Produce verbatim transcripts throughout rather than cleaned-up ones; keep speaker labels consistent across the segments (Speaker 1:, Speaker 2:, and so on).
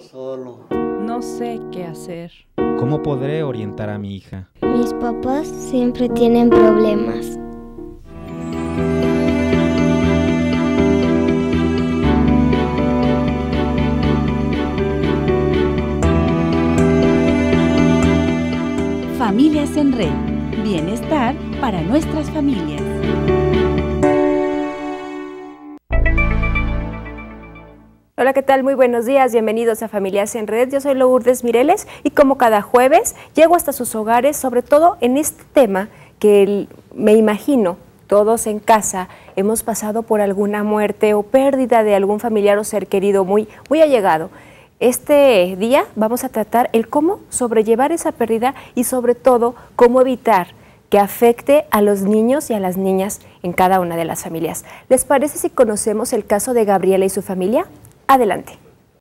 Speaker 1: solo.
Speaker 2: No sé qué hacer.
Speaker 3: ¿Cómo podré orientar a mi hija?
Speaker 4: Mis papás siempre tienen problemas.
Speaker 5: Familias en Red. Bienestar para nuestras familias.
Speaker 6: Hola, ¿qué tal? Muy buenos días, bienvenidos a Familias en Red. Yo soy Lourdes Mireles y como cada jueves llego hasta sus hogares, sobre todo en este tema que el, me imagino todos en casa hemos pasado por alguna muerte o pérdida de algún familiar o ser querido muy, muy allegado. Este día vamos a tratar el cómo sobrellevar esa pérdida y sobre todo cómo evitar que afecte a los niños y a las niñas en cada una de las familias. ¿Les parece si conocemos el caso de Gabriela y su familia? Adelante.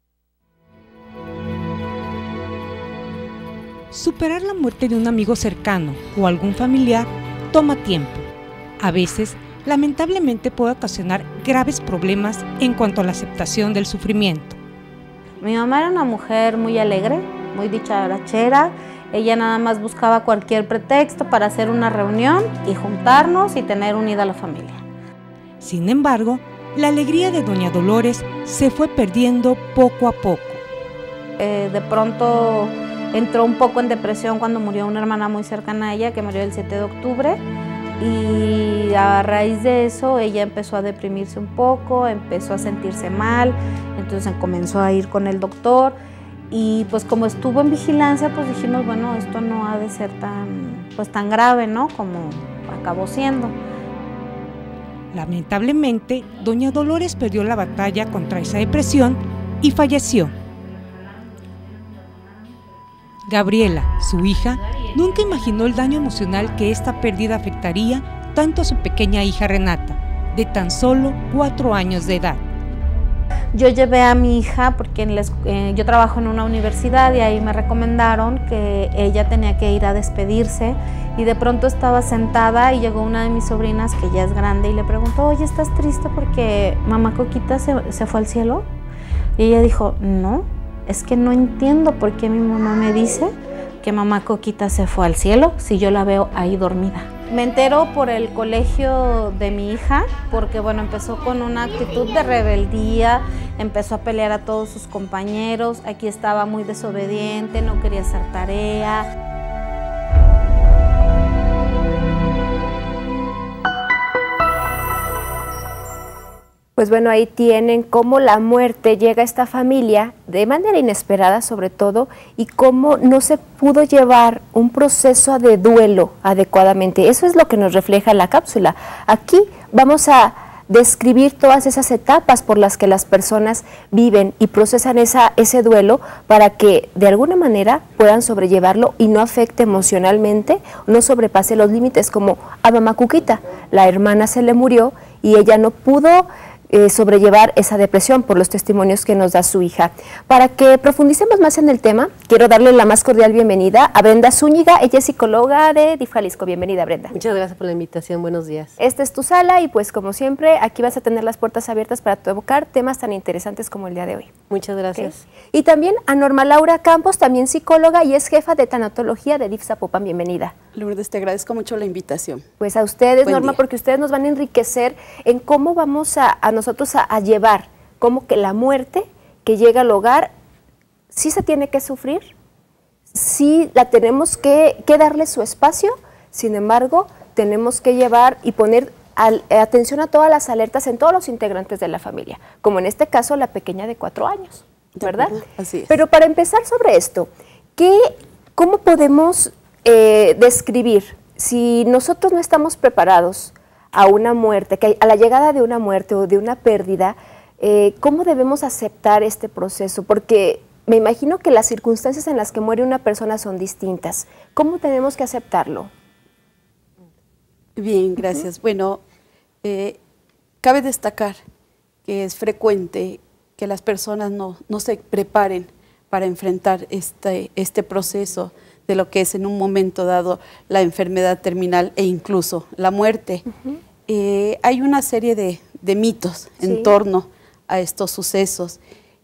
Speaker 7: Superar la muerte de un amigo cercano o algún familiar toma tiempo. A veces, lamentablemente puede ocasionar graves problemas en cuanto a la aceptación del sufrimiento.
Speaker 8: Mi mamá era una mujer muy alegre, muy dicharachera. Ella nada más buscaba cualquier pretexto para hacer una reunión y juntarnos y tener unida a la familia.
Speaker 7: Sin embargo, la alegría de doña Dolores se fue perdiendo poco a poco.
Speaker 8: Eh, de pronto entró un poco en depresión cuando murió una hermana muy cercana a ella, que murió el siete de octubre, y a raíz de eso ella empezó a deprimirse un poco, empezó a sentirse mal, entonces comenzó a ir con el doctor, y pues como estuvo en vigilancia, pues dijimos, bueno, esto no ha de ser tan, pues, tan grave, ¿no?, como acabó siendo.
Speaker 7: Lamentablemente, doña Dolores perdió la batalla contra esa depresión y falleció. Gabriela, su hija, nunca imaginó el daño emocional que esta pérdida afectaría tanto a su pequeña hija Renata, de tan solo cuatro años de edad.
Speaker 8: Yo llevé a mi hija porque en la, eh, yo trabajo en una universidad y ahí me recomendaron que ella tenía que ir a despedirse, y de pronto estaba sentada y llegó una de mis sobrinas que ya es grande y le preguntó, oye, ¿estás triste porque mamá Coquita se, se fue al cielo? Y ella dijo, no, es que no entiendo por qué mi mamá me dice que mamá Coquita se fue al cielo si yo la veo ahí dormida. Me entero por el colegio de mi hija, porque bueno, empezó con una actitud de rebeldía, empezó a pelear a todos sus compañeros, aquí estaba muy desobediente, no quería hacer tarea.
Speaker 6: Pues bueno, ahí tienen cómo la muerte llega a esta familia de manera inesperada sobre todo, y cómo no se pudo llevar un proceso de duelo adecuadamente. Eso es lo que nos refleja la cápsula. Aquí vamos a describir todas esas etapas por las que las personas viven y procesan esa, ese duelo para que de alguna manera puedan sobrellevarlo y no afecte emocionalmente, no sobrepase los límites, como a mamá Cuquita. La hermana se le murió y ella no pudo Eh, sobrellevar esa depresión por los testimonios que nos da su hija. Para que profundicemos más en el tema, quiero darle la más cordial bienvenida a Brenda Zúñiga. Ella es psicóloga de D I F Jalisco. Bienvenida, Brenda.
Speaker 9: Muchas gracias por la invitación, buenos días.
Speaker 6: Esta es tu sala y pues como siempre aquí vas a tener las puertas abiertas para tocar temas tan interesantes como el día de hoy.
Speaker 9: Muchas gracias.
Speaker 6: ¿Okay? Y también a Norma Laura Campos, también psicóloga y es jefa de tanatología de D I F Zapopan. Bienvenida.
Speaker 10: Lourdes, te agradezco mucho la invitación.
Speaker 6: Pues a ustedes,
Speaker 10: Buen
Speaker 6: Norma,
Speaker 10: día.
Speaker 6: porque ustedes nos van a enriquecer en cómo vamos a, a nosotros a, a llevar, cómo que la muerte que llega al hogar, sí se tiene que sufrir, sí la tenemos que, que darle su espacio, sin embargo, tenemos que llevar y poner al, atención a todas las alertas en todos los integrantes de la familia, como en este caso la pequeña de cuatro años, ¿verdad?
Speaker 10: Así es.
Speaker 6: Pero para empezar sobre esto, ¿qué, ¿cómo podemos eh, describir si nosotros no estamos preparados a una muerte, que a la llegada de una muerte o de una pérdida, eh, cómo debemos aceptar este proceso? Porque me imagino que las circunstancias en las que muere una persona son distintas. ¿Cómo tenemos que aceptarlo?
Speaker 10: Bien, gracias. Uh-huh. Bueno, eh, cabe destacar que es frecuente que las personas no, no se preparen para enfrentar este, este proceso de lo que es en un momento dado la enfermedad terminal e incluso la muerte. Uh-huh. eh, hay una serie de, de mitos sí. en torno a estos sucesos.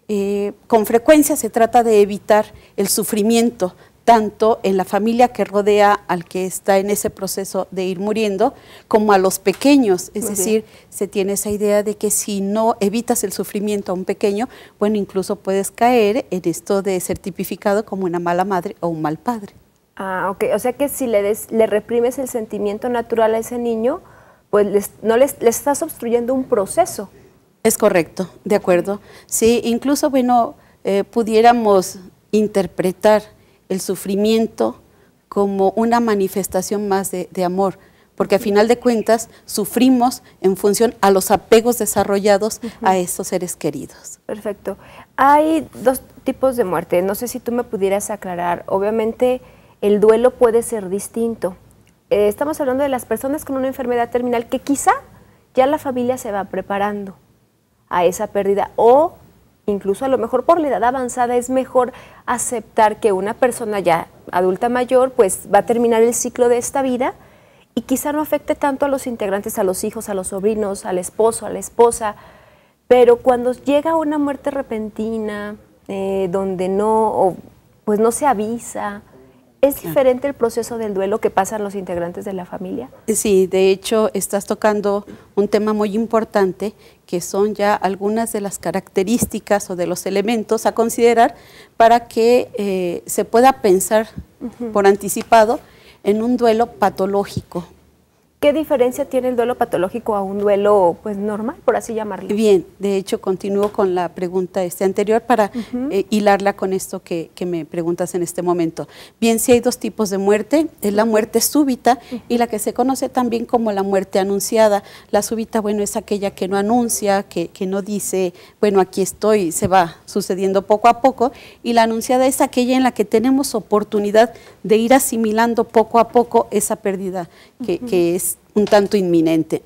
Speaker 10: eh, con frecuencia se trata de evitar el sufrimiento, tanto en la familia que rodea al que está en ese proceso de ir muriendo, como a los pequeños. Es
Speaker 6: Muy
Speaker 10: decir,
Speaker 6: bien.
Speaker 10: se tiene esa idea de que si no evitas el sufrimiento a un pequeño, bueno, incluso puedes caer en esto de ser tipificado como una mala madre o un mal padre.
Speaker 6: Ah, ok. O sea que si le, des, le reprimes el sentimiento natural a ese niño, pues les, no les, les estás obstruyendo un proceso.
Speaker 10: Es correcto, de acuerdo. Sí, incluso, bueno, eh, pudiéramos interpretar el sufrimiento como una manifestación más de, de amor, porque a final de cuentas sufrimos en función a los apegos desarrollados uh-huh. a esos seres queridos.
Speaker 6: Perfecto. Hay dos tipos de muerte, no sé si tú me pudieras aclarar. Obviamente el duelo puede ser distinto. Eh, estamos hablando de las personas con una enfermedad terminal que quizá ya la familia se va preparando a esa pérdida, o incluso a lo mejor por la edad avanzada es mejor aceptar que una persona ya adulta mayor pues va a terminar el ciclo de esta vida y quizá no afecte tanto a los integrantes, a los hijos, a los sobrinos, al esposo, a la esposa, pero cuando llega una muerte repentina, eh, donde no, o, pues no se avisa, ¿es claro. diferente el proceso del duelo que pasan los integrantes de la familia?
Speaker 10: Sí, de hecho estás tocando un tema muy importante, que son ya algunas de las características o de los elementos a considerar para que eh, se pueda pensar uh-huh. por anticipado en un duelo patológico.
Speaker 6: ¿Qué diferencia tiene el duelo patológico a un duelo pues normal, por así llamarlo?
Speaker 10: Bien, de hecho continúo con la pregunta este anterior para uh-huh. eh, hilarla con esto que, que me preguntas en este momento. Bien, sí hay dos tipos de muerte, es la muerte súbita uh-huh. y la que se conoce también como la muerte anunciada. La súbita, bueno, es aquella que no anuncia, que, que no dice, bueno, aquí estoy, se va sucediendo poco a poco, y la anunciada es aquella en la que tenemos oportunidad de ir asimilando poco a poco esa pérdida que, uh-huh. que es un tanto inminente.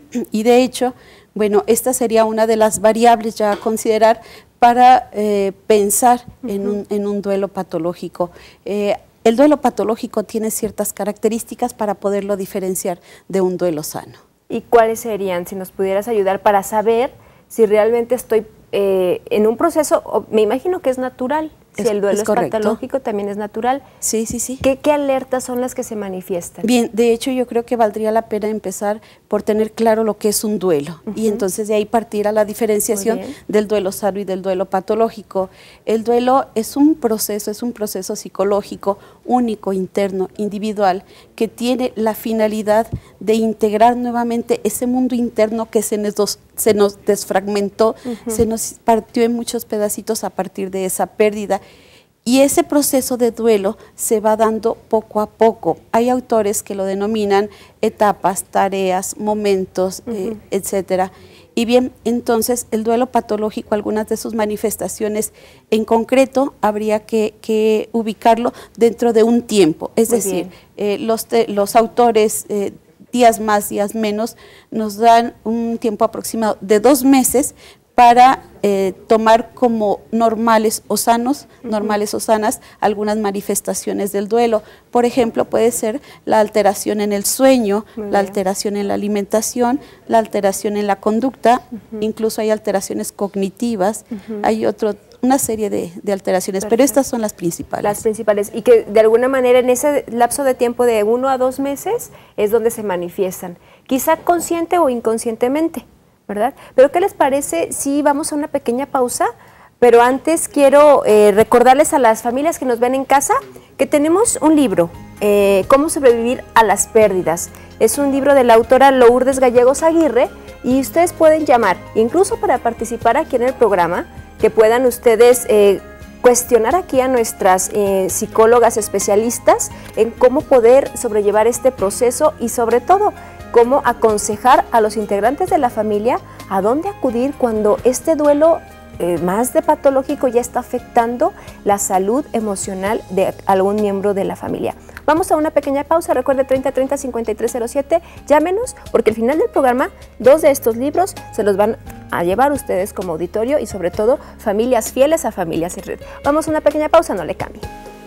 Speaker 10: Y de hecho, bueno, esta sería una de las variables ya a considerar para eh, pensar uh-huh. en, un, en un duelo patológico. Eh, el duelo patológico tiene ciertas características para poderlo diferenciar de un duelo sano.
Speaker 6: ¿Y cuáles serían? Si nos pudieras ayudar para saber si realmente estoy eh, en un proceso, me imagino que es natural. Si es, el duelo es, es patológico, también es natural.
Speaker 10: Sí, sí, sí.
Speaker 6: ¿Qué, ¿Qué alertas son las que se manifiestan?
Speaker 10: Bien, de hecho yo creo que valdría la pena empezar por tener claro lo que es un duelo uh-huh. y entonces de ahí partir a la diferenciación del duelo sano y del duelo patológico. El duelo es un proceso, es un proceso psicológico único, interno, individual, que tiene la finalidad de integrar nuevamente ese mundo interno que se nos, se nos desfragmentó, uh-huh. se nos partió en muchos pedacitos a partir de esa pérdida. Y ese proceso de duelo se va dando poco a poco. Hay autores que lo denominan etapas, tareas, momentos, uh-huh. eh, etcétera. Y bien, entonces el duelo patológico, algunas de sus manifestaciones en concreto, habría que, que ubicarlo dentro de un tiempo. Es Muy decir, eh, los, te, los autores, eh, días más, días menos, nos dan un tiempo aproximado de dos meses para eh, tomar como normales o sanos, uh-huh. normales o sanas, algunas manifestaciones del duelo. Por ejemplo, puede ser la alteración en el sueño, Muy la bien. alteración en la alimentación, la alteración en la conducta, uh-huh. incluso hay alteraciones cognitivas, uh-huh. hay otro, una serie de, de alteraciones, Perfecto. pero estas son las principales.
Speaker 6: Las principales, y que de alguna manera en ese lapso de tiempo de uno a dos meses es donde se manifiestan, quizá consciente o inconscientemente, ¿verdad? Pero ¿qué les parece si vamos a una pequeña pausa? Pero antes quiero eh, recordarles a las familias que nos ven en casa que tenemos un libro, eh, Cómo sobrevivir a las pérdidas. Es un libro de la autora Lourdes Gallegos Aguirre y ustedes pueden llamar, incluso para participar aquí en el programa, que puedan ustedes eh, cuestionar aquí a nuestras eh, psicólogas especialistas en cómo poder sobrellevar este proceso y sobre todo cómo aconsejar a los integrantes de la familia a dónde acudir cuando este duelo eh, más de patológico ya está afectando la salud emocional de algún miembro de la familia. Vamos a una pequeña pausa, recuerde treinta treinta cincuenta y tres cero siete, llámenos porque al final del programa dos de estos libros se los van a llevar ustedes como auditorio y sobre todo familias fieles a Familias en Red. Vamos a una pequeña pausa, no le cambie.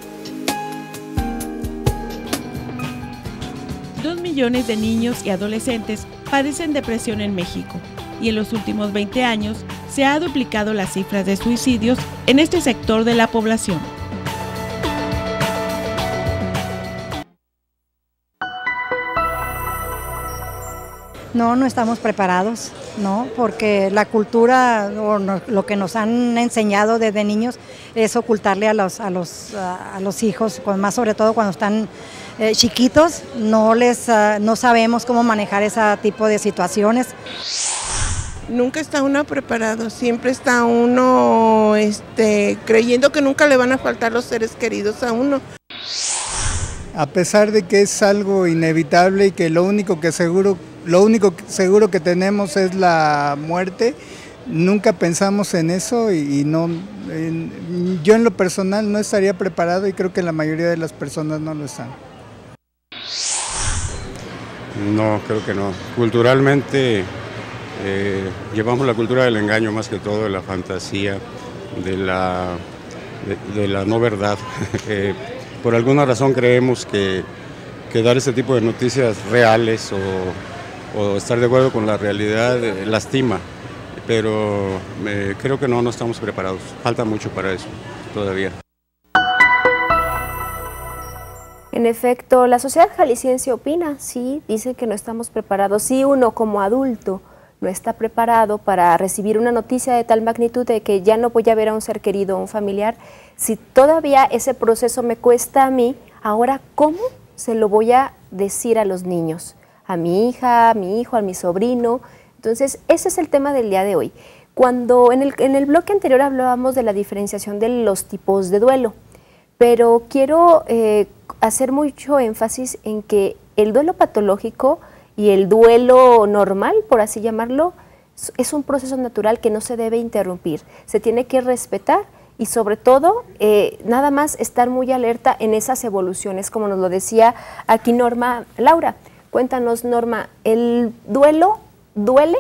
Speaker 1: Dos millones de niños y adolescentes padecen depresión en México y en los últimos veinte años se ha duplicado las cifras de suicidios en este sector de la población.
Speaker 11: No, no estamos preparados, ¿no? Porque la cultura o no, lo que nos han enseñado desde niños es ocultarle a los, a los, a, a los hijos, más sobre todo cuando están eh, chiquitos, no, les, uh, no sabemos cómo manejar ese tipo de situaciones.
Speaker 12: Nunca está uno preparado, siempre está uno este, creyendo que nunca le van a faltar los seres queridos a uno.
Speaker 13: A pesar de que es algo inevitable y que lo único que seguro, lo único seguro que tenemos es la muerte, nunca pensamos en eso y, y no, en, yo en lo personal no estaría preparado y creo que la mayoría de las personas no lo están.
Speaker 14: No, creo que no. Culturalmente eh, llevamos la cultura del engaño más que todo, de la fantasía, de la, de, de la no verdad. eh, Por alguna razón creemos que, que dar ese tipo de noticias reales o, o estar de acuerdo con la realidad eh, lastima, pero eh, creo que no, no estamos preparados. Falta mucho para eso todavía.
Speaker 6: En efecto, la sociedad jalisciense opina, sí, dice que no estamos preparados. Si uno como adulto no está preparado para recibir una noticia de tal magnitud de que ya no voy a ver a un ser querido o un familiar, si todavía ese proceso me cuesta a mí, ahora ¿cómo se lo voy a decir a los niños? A mi hija, a mi hijo, a mi sobrino. Entonces, ese es el tema del día de hoy. Cuando en el, en el bloque anterior hablábamos de la diferenciación de los tipos de duelo, pero quiero eh, hacer mucho énfasis en que el duelo patológico y el duelo normal, por así llamarlo, es un proceso natural que no se debe interrumpir, se tiene que respetar y sobre todo eh, nada más estar muy alerta en esas evoluciones, como nos lo decía aquí Norma. Laura, cuéntanos, Norma, ¿el duelo duele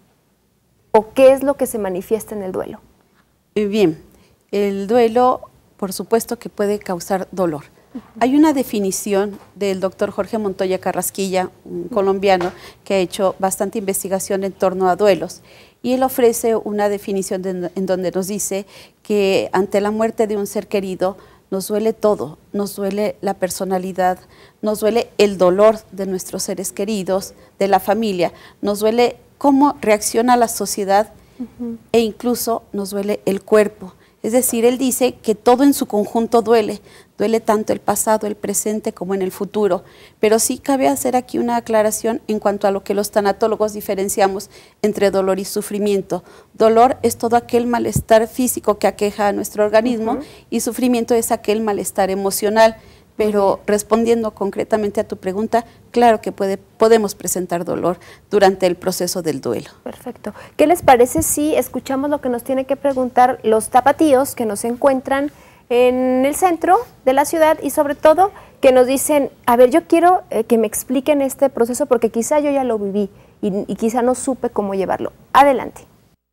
Speaker 6: o qué es lo que se manifiesta en el duelo?
Speaker 10: Bien, el duelo por supuesto que puede causar dolor. Hay una definición del doctor Jorge Montoya Carrasquilla, un colombiano, que ha hecho bastante investigación en torno a duelos, y él ofrece una definición de, en donde nos dice que ante la muerte de un ser querido nos duele todo, nos duele la personalidad, nos duele el dolor de nuestros seres queridos, de la familia, nos duele cómo reacciona la sociedad uh-huh. e incluso nos duele el cuerpo. Es decir, él dice que todo en su conjunto duele, duele tanto el pasado, el presente como en el futuro, pero sí cabe hacer aquí una aclaración en cuanto a lo que los tanatólogos diferenciamos entre dolor y sufrimiento. Dolor es todo aquel malestar físico que aqueja a nuestro organismo uh-huh. y sufrimiento es aquel malestar emocional. Pero respondiendo concretamente a tu pregunta, claro que puede, podemos presentar dolor durante el proceso del duelo.
Speaker 6: Perfecto. ¿Qué les parece si escuchamos lo que nos tienen que preguntar los tapatíos que nos encuentran en el centro de la ciudad y sobre todo que nos dicen, a ver, yo quiero eh, que me expliquen este proceso porque quizá yo ya lo viví y, y quizá no supe cómo llevarlo? Adelante.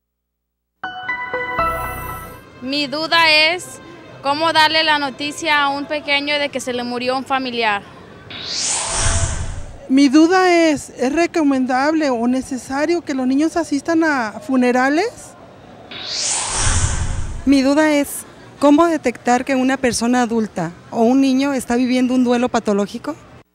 Speaker 15: Mi duda es ¿cómo darle la noticia a un pequeño de que se le murió un familiar?
Speaker 12: Mi duda es, ¿es recomendable o necesario que los niños asistan a funerales?
Speaker 16: Mi duda es, ¿cómo detectar que una persona adulta o un niño está viviendo un duelo patológico?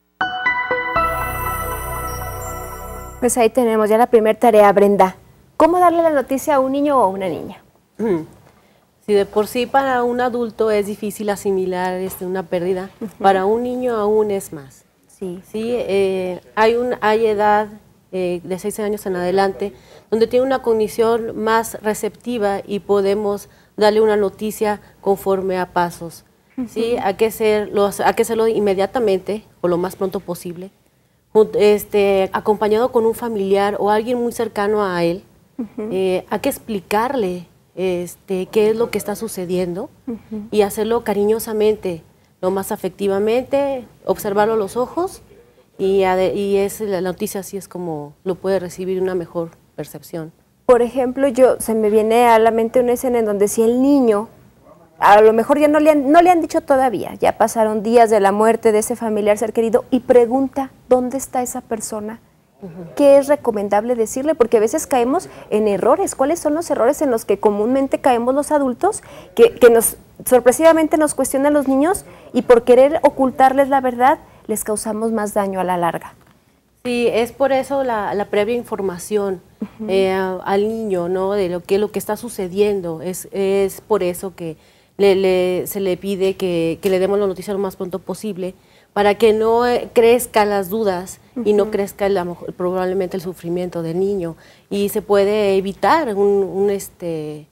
Speaker 6: Pues ahí tenemos ya la primera tarea, Brenda. ¿Cómo darle la noticia a un niño o a una niña?
Speaker 9: Mm. Si de por sí para un adulto es difícil asimilar este, una pérdida, uh-huh. para un niño aún es más.
Speaker 6: Sí.
Speaker 9: Sí, eh, hay, un, hay edad eh, de seis años en adelante donde tiene una cognición más receptiva y podemos darle una noticia conforme a pasos. Uh-huh. ¿Sí? Hay que hacerlo, hay que hacerlo inmediatamente o lo más pronto posible, este, acompañado con un familiar o alguien muy cercano a él. Uh-huh. eh, hay que explicarle Este, qué es lo que está sucediendo uh-huh. y hacerlo cariñosamente, lo más afectivamente, observarlo a los ojos y, y es, la noticia así es como lo puede recibir una mejor percepción.
Speaker 6: Por ejemplo, yo se me viene a la mente una escena en donde si el niño, a lo mejor ya no le han, no le han dicho todavía, ya pasaron días de la muerte de ese familiar ser querido y pregunta dónde está esa persona ¿Qué es recomendable decirle? Porque a veces caemos en errores. ¿Cuáles son los errores en los que comúnmente caemos los adultos? Que, que nos sorpresivamente nos cuestionan los niños y por querer ocultarles la verdad les causamos más daño a la larga.
Speaker 9: Sí, es por eso la, la previa información uh-huh. eh, al niño, ¿no? De lo que, lo que está sucediendo. Es, es por eso que le, le, se le pide que, que le demos la noticia lo más pronto posible, para que no crezcan las dudas uh-huh. y no crezca el, probablemente el sufrimiento del niño. Y se puede evitar un, un, este,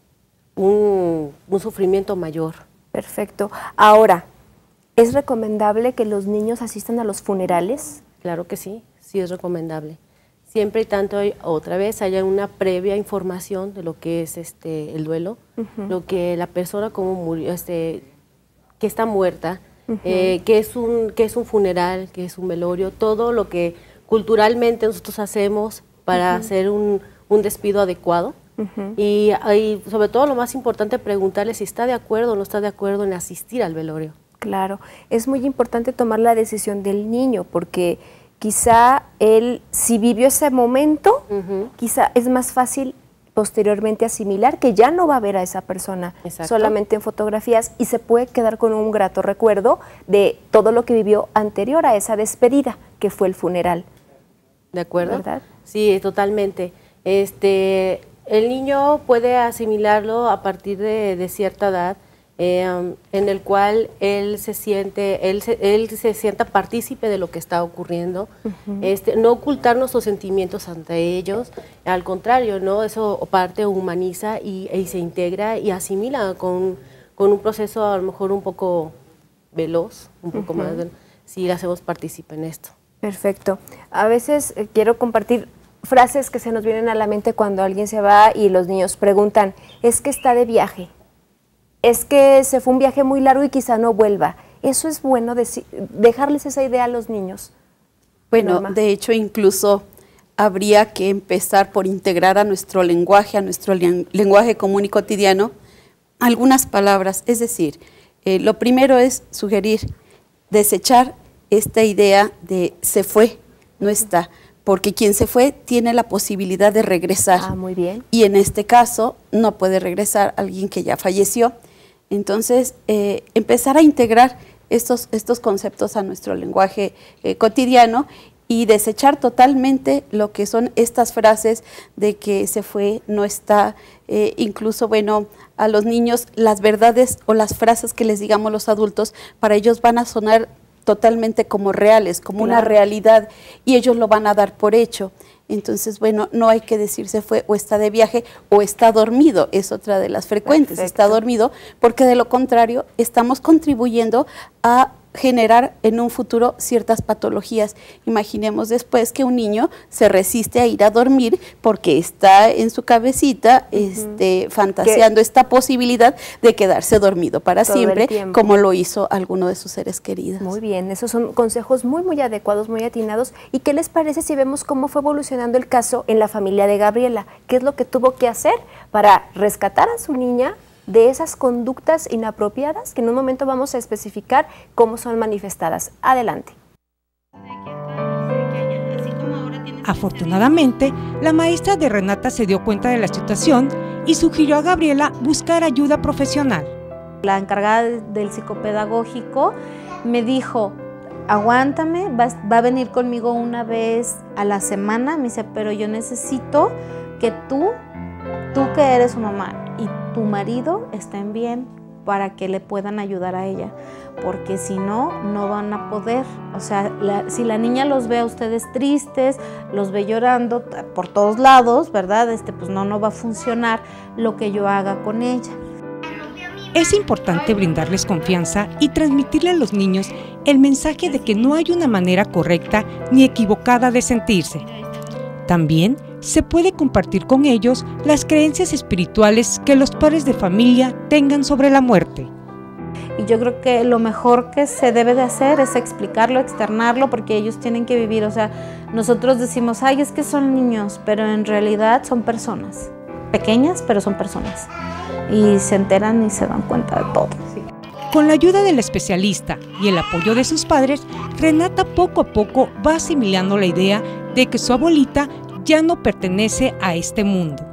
Speaker 9: un, un sufrimiento mayor.
Speaker 6: Perfecto. Ahora, ¿es recomendable que los niños asistan a los funerales?
Speaker 9: Claro que sí, sí es recomendable. Siempre y tanto, otra vez, haya una previa información de lo que es este, el duelo, uh-huh. lo que la persona como murió, este, que está muerta, Uh-huh. eh, que es un que es un funeral, que es un velorio, todo lo que culturalmente nosotros hacemos para uh-huh. hacer un, un despido adecuado uh-huh. y, y sobre todo lo más importante, preguntarle si está de acuerdo o no está de acuerdo en asistir al velorio.
Speaker 6: Claro, es muy importante tomar la decisión del niño porque quizá él, si vivió ese momento, uh-huh. quizá es más fácil posteriormente asimilar que ya no va a ver a esa persona Exacto. solamente en fotografías y se puede quedar con un grato recuerdo de todo lo que vivió anterior a esa despedida, que fue el funeral.
Speaker 9: ¿De acuerdo? ¿Verdad? Sí, totalmente. Este, el niño puede asimilarlo a partir de, de cierta edad, eh, um, en el cual él se siente, él se, él se sienta partícipe de lo que está ocurriendo, uh-huh. este, no ocultar nuestros sentimientos ante ellos, al contrario, ¿no? Eso parte humaniza y, y se integra y asimila con, con un proceso a lo mejor un poco veloz, un poco uh-huh. más, si le hacemos partícipe en esto.
Speaker 6: Perfecto. A veces eh, quiero compartir frases que se nos vienen a la mente cuando alguien se va y los niños preguntan, es que está de viaje. Es que se fue un viaje muy largo y quizá no vuelva. ¿Eso es bueno dejarles esa idea a los niños?
Speaker 10: Bueno, Norma. De hecho, incluso habría que empezar por integrar a nuestro lenguaje, a nuestro lenguaje común y cotidiano, algunas palabras. Es decir, eh, lo primero es sugerir, desechar esta idea de se fue, no está, porque quien se fue tiene la posibilidad de regresar.
Speaker 6: Ah, muy bien.
Speaker 10: Y en este caso no puede regresar alguien que ya falleció. Entonces, eh, empezar a integrar estos, estos conceptos a nuestro lenguaje eh, cotidiano y desechar totalmente lo que son estas frases de que se fue, no está, eh, incluso, bueno, a los niños las verdades o las frases que les digamos los adultos, para ellos van a sonar totalmente como reales, como claro. una realidad, y ellos lo van a dar por hecho. Entonces, bueno, no hay que decir se fue o está de viaje o está dormido, es otra de las frecuentes, Perfecto. Está dormido, porque de lo contrario estamos contribuyendo a generar en un futuro ciertas patologías. Imaginemos después que un niño se resiste a ir a dormir porque está en su cabecita uh-huh. este, fantaseando ¿Qué? Esta posibilidad de quedarse dormido para Todo siempre, como lo hizo alguno de sus seres queridos.
Speaker 6: Muy bien, esos son consejos muy, muy adecuados, muy atinados. ¿Y qué les parece si vemos cómo fue evolucionando el caso en la familia de Gabriela? ¿Qué es lo que tuvo que hacer para rescatar a su niña de esas conductas inapropiadas que en un momento vamos a especificar cómo son manifestadas? Adelante.
Speaker 7: Afortunadamente, la maestra de Renata se dio cuenta de la situación y sugirió a Gabriela buscar ayuda profesional.
Speaker 8: La encargada del psicopedagógico me dijo, aguántame, va, va a venir conmigo una vez a la semana, me dice, pero yo necesito que tú, tú que eres su mamá, y tu marido estén bien para que le puedan ayudar a ella, porque si no, no van a poder. O sea, la, si la niña los ve a ustedes tristes, los ve llorando por todos lados, ¿verdad? Este, pues no, no va a funcionar lo que yo haga con ella.
Speaker 7: Es importante brindarles confianza y transmitirle a los niños el mensaje de que no hay una manera correcta ni equivocada de sentirse. También se puede compartir con ellos las creencias espirituales que los padres de familia tengan sobre la muerte.
Speaker 8: Y yo creo que lo mejor que se debe de hacer es explicarlo, externarlo, porque ellos tienen que vivir. O sea, nosotros decimos, ay, es que son niños, pero en realidad son personas. Pequeñas, pero son personas. Y se enteran y se dan cuenta de todo. Sí.
Speaker 7: Con la ayuda del especialista y el apoyo de sus padres, Renata poco a poco va asimilando la idea de que su abuelita ya no pertenece a este mundo.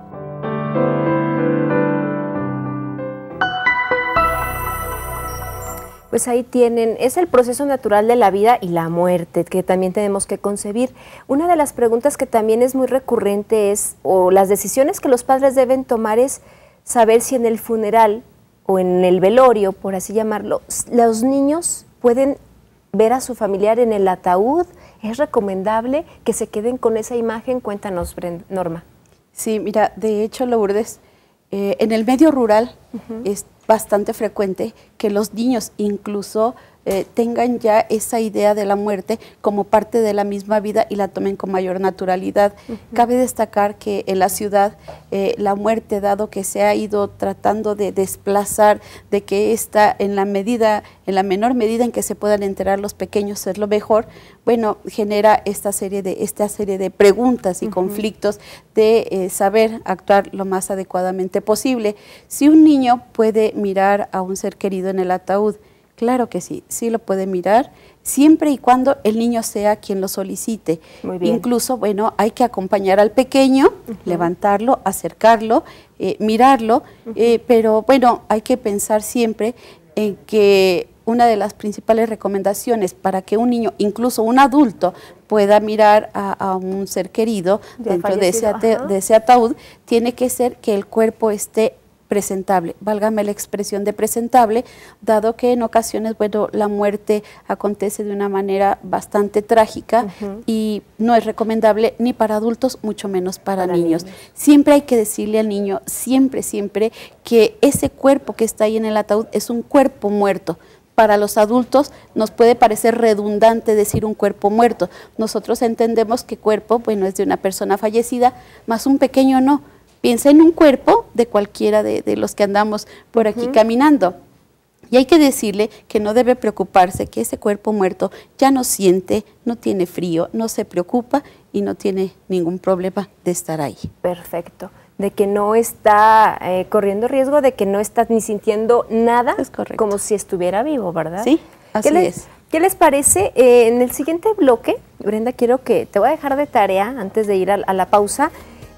Speaker 6: Pues ahí tienen, es el proceso natural de la vida y la muerte que también tenemos que concebir. Una de las preguntas que también es muy recurrente es, o las decisiones que los padres deben tomar es saber si en el funeral o en el velorio, por así llamarlo, los niños pueden ver a su familiar en el ataúd. ¿Es recomendable que se queden con esa imagen? Cuéntanos, Brenda, Norma.
Speaker 10: Sí, mira, de hecho, Lourdes, eh, en el medio rural uh-huh. es bastante frecuente que los niños incluso eh, tengan ya esa idea de la muerte como parte de la misma vida y la tomen con mayor naturalidad. Uh-huh. Cabe destacar que en la ciudad eh, la muerte, dado que se ha ido tratando de desplazar, de que está en la medida, en la menor medida en que se puedan enterar los pequeños es lo mejor, bueno, genera esta serie de, esta serie de preguntas y uh-huh. conflictos de eh, saber actuar lo más adecuadamente posible. Si un niño puede mirar a un ser querido en el ataúd, claro que sí, sí lo puede mirar, siempre y cuando el niño sea quien lo solicite. Muy bien. Incluso, bueno, hay que acompañar al pequeño, uh-huh. levantarlo, acercarlo, eh, mirarlo, uh-huh. eh, pero bueno, hay que pensar siempre en que una de las principales recomendaciones para que un niño, incluso un adulto, pueda mirar a, a un ser querido de dentro de ese, de ese ataúd, tiene que ser que el cuerpo esté presentable, válgame la expresión de presentable, dado que en ocasiones, bueno, la muerte acontece de una manera bastante trágica uh-huh. y no es recomendable ni para adultos, mucho menos para, para niños. niños. Siempre hay que decirle al niño, siempre, siempre, que ese cuerpo que está ahí en el ataúd es un cuerpo muerto. Para los adultos nos puede parecer redundante decir un cuerpo muerto. Nosotros entendemos que cuerpo, bueno, es de una persona fallecida, más un pequeño no. Piensa en un cuerpo de cualquiera de, de los que andamos por aquí uh-huh. caminando. Y hay que decirle que no debe preocuparse, que ese cuerpo muerto ya no siente, no tiene frío, no se preocupa y no tiene ningún problema de estar ahí.
Speaker 6: Perfecto. De que no está eh, corriendo riesgo, de que no está ni sintiendo nada, es correcto. Como si estuviera vivo, ¿verdad?
Speaker 10: Sí, así
Speaker 6: ¿Qué les,
Speaker 10: es.
Speaker 6: ¿Qué les parece? Eh, en el siguiente bloque, Brenda, quiero que te voy a dejar de tarea antes de ir a, a la pausa.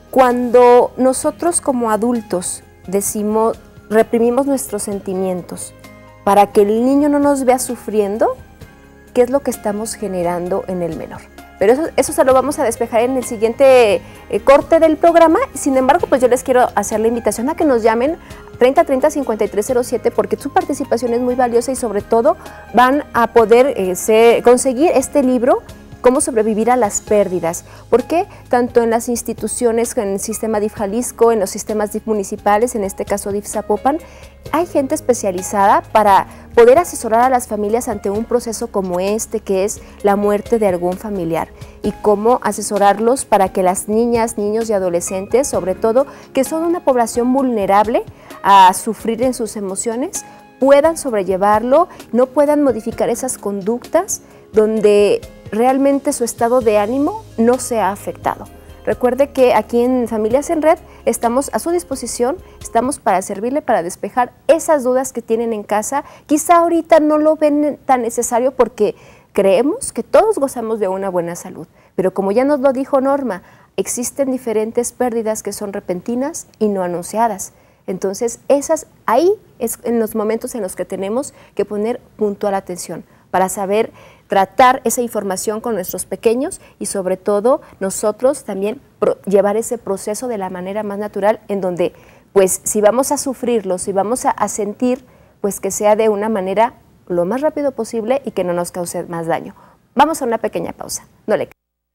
Speaker 6: Cuando nosotros como adultos decimos, reprimimos nuestros sentimientos para que el niño no nos vea sufriendo, ¿qué es lo que estamos generando en el menor? Pero eso, eso se lo vamos a despejar en el siguiente eh, corte del programa. Sin embargo, pues yo les quiero hacer la invitación a que nos llamen treinta treinta cincuenta y tres cero siete porque su participación es muy valiosa y sobre todo van a poder eh, ser, conseguir este libro, Cómo sobrevivir a las pérdidas, porque tanto en las instituciones, en el sistema D I F Jalisco, en los sistemas D I F municipales, en este caso D I F Zapopan, hay gente especializada para poder asesorar a las familias ante un proceso como este, que es la muerte de algún familiar, y cómo asesorarlos para que las niñas, niños y adolescentes, sobre todo, que son una población vulnerable a sufrir en sus emociones, puedan sobrellevarlo, no puedan modificar esas conductas donde realmente su estado de ánimo no se ha afectado. Recuerde que aquí en Familias en Red estamos a su disposición, estamos para servirle, para despejar esas dudas que tienen en casa. Quizá ahorita no lo ven tan necesario porque creemos que todos gozamos de una buena salud, pero como ya nos lo dijo Norma, existen diferentes pérdidas que son repentinas y no anunciadas. Entonces, esas ahí es en los momentos en los que tenemos que poner puntual atención para saber tratar esa información con nuestros pequeños y sobre todo nosotros también pro, llevar ese proceso de la manera más natural en donde pues si vamos a sufrirlo, si vamos a, a sentir, pues que sea de una manera lo más rápido posible y que no nos cause más daño. Vamos a una pequeña pausa. No le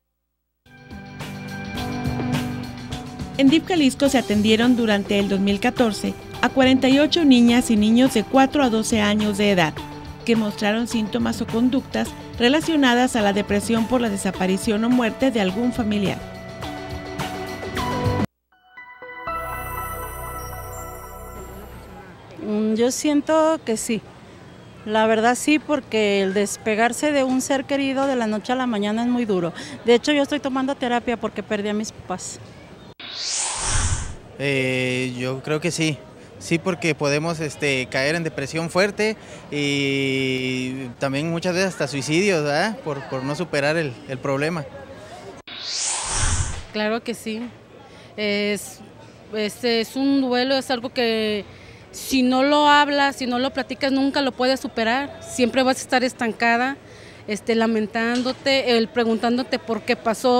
Speaker 1: En D I F Jalisco se atendieron durante el dos mil catorce a cuarenta y ocho niñas y niños de cuatro a doce años de edad que mostraron síntomas o conductas relacionadas a la depresión por la desaparición o muerte de algún familiar.
Speaker 17: Yo siento que sí, la verdad sí, porque el despegarse de un ser querido de la noche a la mañana es muy duro. De hecho, yo estoy tomando terapia porque perdí a mis papás.
Speaker 18: Eh, yo creo que sí. Sí, porque podemos este, caer en depresión fuerte y también muchas veces hasta suicidios, ¿verdad? Por, por no superar el, el problema.
Speaker 19: Claro que sí. Es, es, es un duelo, es algo que si no lo hablas, si no lo platicas, nunca lo puedes superar. Siempre vas a estar estancada, este, lamentándote, el, preguntándote por qué pasó.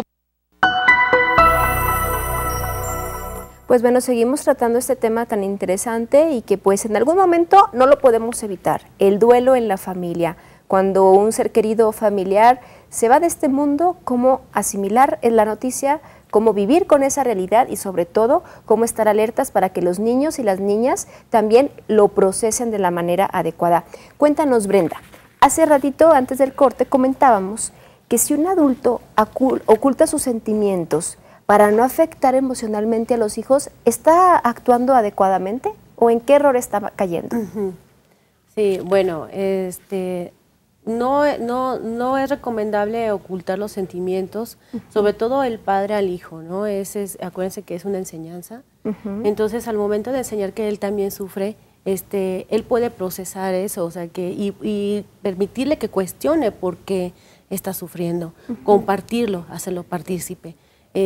Speaker 6: Pues bueno, seguimos tratando este tema tan interesante y que pues en algún momento no lo podemos evitar, el duelo en la familia. Cuando un ser querido o familiar se va de este mundo, cómo asimilar en la noticia, cómo vivir con esa realidad y sobre todo cómo estar alertas para que los niños y las niñas también lo procesen de la manera adecuada. Cuéntanos, Brenda, hace ratito antes del corte comentábamos que si un adulto oculta sus sentimientos para no afectar emocionalmente a los hijos, ¿está actuando adecuadamente o en qué error está cayendo?
Speaker 9: Uh-huh. Sí, bueno, este, no, no, no es recomendable ocultar los sentimientos, uh-huh. sobre todo el padre al hijo, ¿no? Ese es, acuérdense que es una enseñanza. Uh-huh. Entonces, al momento de enseñar que él también sufre, este, él puede procesar eso, o sea, que y, y permitirle que cuestione por qué está sufriendo, uh-huh. compartirlo, hacerlo partícipe.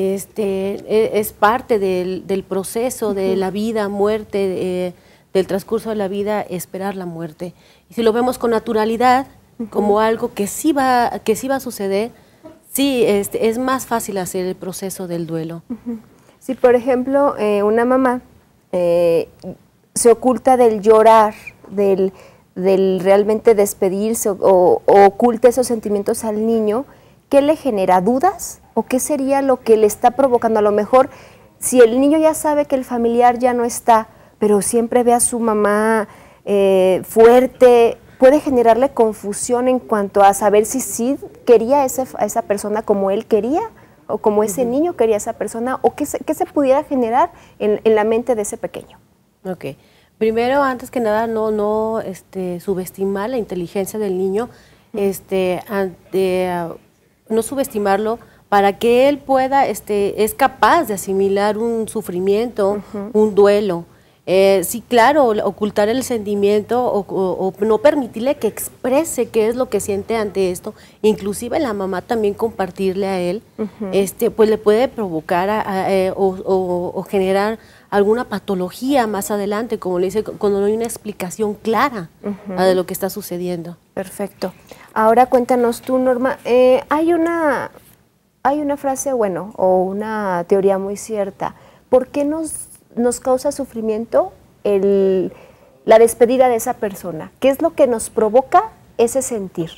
Speaker 9: Este, es parte del, del proceso de la vida, muerte, eh, del transcurso de la vida, esperar la muerte. Y si lo vemos con naturalidad, uh-huh. como algo que sí va, que sí va a suceder, sí, este, es más fácil hacer el proceso del duelo.
Speaker 6: Uh-huh. Si, por ejemplo, eh, una mamá eh, se oculta del llorar, del, del realmente despedirse o, o, o oculta esos sentimientos al niño, ¿qué le genera? ¿Dudas? ¿O qué sería lo que le está provocando? A lo mejor, si el niño ya sabe que el familiar ya no está, pero siempre ve a su mamá eh, fuerte, puede generarle confusión en cuanto a saber si sí quería ese, a esa persona como él quería, o como ese uh-huh. niño quería a esa persona, o qué se, qué se pudiera generar en, en la mente de ese pequeño.
Speaker 9: Ok. Primero, antes que nada, no, no este, subestimar la inteligencia del niño, uh-huh. este, ante, uh, no subestimarlo, para que él pueda, este, es capaz de asimilar un sufrimiento, uh-huh. un duelo. Eh, sí, claro, ocultar el sentimiento o, o, o no permitirle que exprese qué es lo que siente ante esto, inclusive la mamá también compartirle a él, uh-huh. este, pues le puede provocar a, a, eh, o, o, o generar alguna patología más adelante, como le dice, cuando no hay una explicación clara uh-huh. de lo que está sucediendo.
Speaker 6: Perfecto. Ahora cuéntanos tú, Norma, eh, hay una... Hay una frase, bueno, o una teoría muy cierta. ¿Por qué nos, nos causa sufrimiento el, la despedida de esa persona? ¿Qué es lo que nos provoca ese sentir?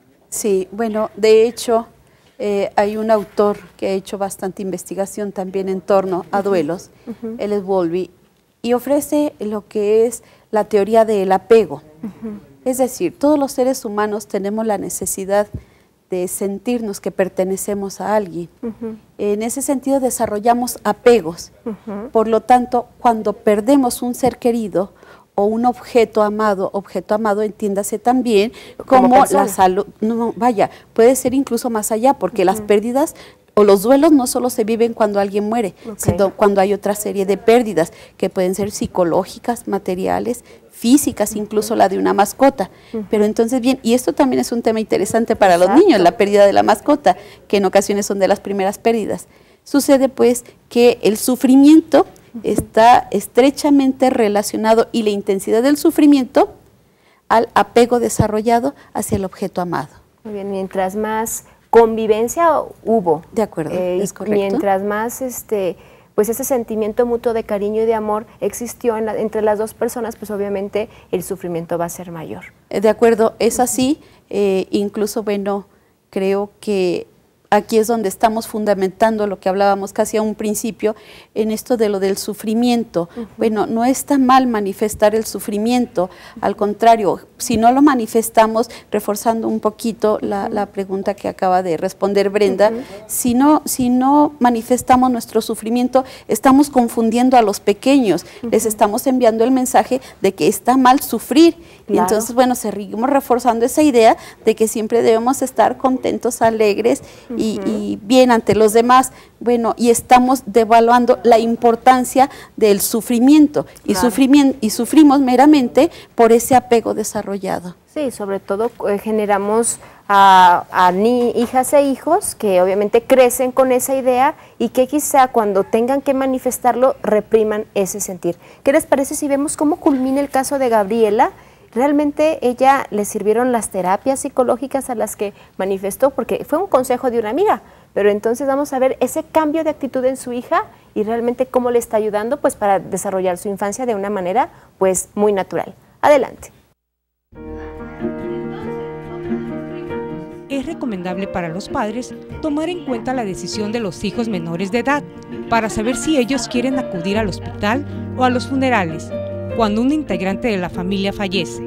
Speaker 10: Sí, bueno, de hecho, eh, hay un autor que ha hecho bastante investigación también en torno a duelos, uh-huh. él es Bowlby, y ofrece lo que es la teoría del apego. Uh-huh. Es decir, todos los seres humanos tenemos la necesidad de sentirnos que pertenecemos a alguien. Uh-huh. En ese sentido desarrollamos apegos. Uh-huh. Por lo tanto, cuando perdemos un ser querido o un objeto amado, objeto amado entiéndase también como, como la salud, no, vaya, puede ser incluso más allá, porque uh-huh. las pérdidas o los duelos no solo se viven cuando alguien muere, okay. sino cuando hay otra serie de pérdidas que pueden ser psicológicas, materiales, físicas, incluso uh-huh. la de una mascota. Uh-huh. Pero entonces, bien, y esto también es un tema interesante para Exacto. los niños, la pérdida de la mascota, que en ocasiones son de las primeras pérdidas. Sucede pues que el sufrimiento uh-huh. está estrechamente relacionado, y la intensidad del sufrimiento, al apego desarrollado hacia el objeto amado.
Speaker 6: Muy bien, mientras más convivencia hubo.
Speaker 10: De acuerdo, eh, es correcto.
Speaker 6: Mientras más este... pues ese sentimiento mutuo de cariño y de amor existió en la, entre las dos personas, pues obviamente el sufrimiento va a ser mayor.
Speaker 10: De acuerdo, es así, eh, incluso, bueno, creo que aquí es donde estamos fundamentando lo que hablábamos casi a un principio, en esto de lo del sufrimiento. Uh-huh. Bueno, no está mal manifestar el sufrimiento, al contrario, si no lo manifestamos, reforzando un poquito la, la pregunta que acaba de responder Brenda, uh-huh. si, no, si no manifestamos nuestro sufrimiento, estamos confundiendo a los pequeños, uh-huh. les estamos enviando el mensaje de que está mal sufrir. Claro. Y entonces, bueno, seguimos reforzando esa idea de que siempre debemos estar contentos, alegres, uh-huh. y, y bien ante los demás, bueno, y estamos devaluando la importancia del sufrimiento, y,
Speaker 6: Claro.
Speaker 10: sufrimiento, y sufrimos meramente por ese apego desarrollado.
Speaker 6: Sí, sobre todo eh, generamos a, a ni, hijas e hijos que obviamente crecen con esa idea y que quizá cuando tengan que manifestarlo repriman ese sentir. ¿Qué les parece si vemos cómo culmina el caso de Gabriela? Realmente ella le sirvieron las terapias psicológicas a las que manifestó, porque fue un consejo de una amiga, pero entonces vamos a ver ese cambio de actitud en su hija y realmente cómo le está ayudando pues para desarrollar su infancia de una manera pues muy natural. Adelante.
Speaker 7: Es recomendable para los padres tomar en cuenta la decisión de los hijos menores de edad para saber si ellos quieren acudir al hospital o a los funerales cuando un integrante de la familia fallece.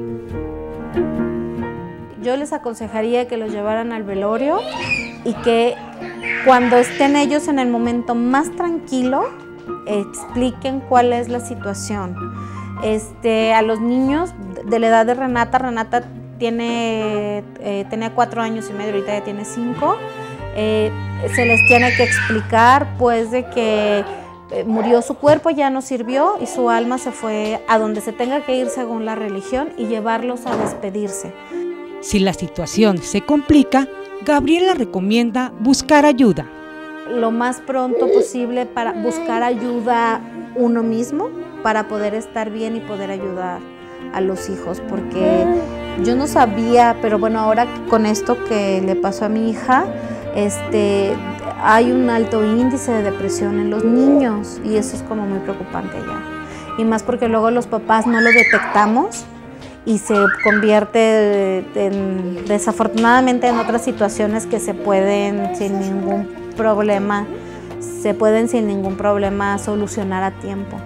Speaker 8: Yo les aconsejaría que los llevaran al velorio y que cuando estén ellos en el momento más tranquilo, expliquen cuál es la situación. Este, a los niños de la edad de Renata, Renata tiene, eh, tenía cuatro años y medio, ahorita ya tiene cinco, eh, se les tiene que explicar pues de que eh, murió su cuerpo, ya no sirvió y su alma se fue a donde se tenga que ir según la religión y llevarlos a despedirse.
Speaker 7: Si la situación se complica, Gabriela recomienda buscar ayuda.
Speaker 8: Lo más pronto posible para buscar ayuda uno mismo para poder estar bien y poder ayudar a los hijos, porque yo no sabía, pero bueno, ahora con esto que le pasó a mi hija, este, hay un alto índice de depresión en los niños y eso es como muy preocupante ya. Y más porque luego los papás no lo detectamos y se convierte en, desafortunadamente en otras situaciones que se pueden sin ningún problema, se pueden sin ningún problema solucionar a tiempo.